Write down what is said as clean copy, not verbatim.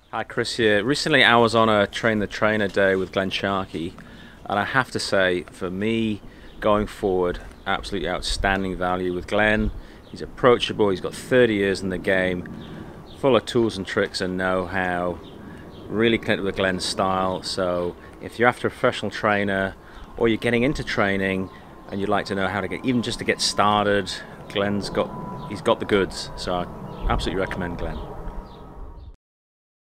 Hi Chris here. Recently I was on a Train the Trainer day with Glen Sharkey, and I have to say, for me, going forward, absolutely outstanding value with Glen. He's approachable, he's got 30 years in the game, full of tools and tricks and know-how, really connected with Glen's style. So if you're after a professional trainer or you're getting into training and you'd like to know how to get, even just to get started, he's got the goods. So I absolutely recommend Glen.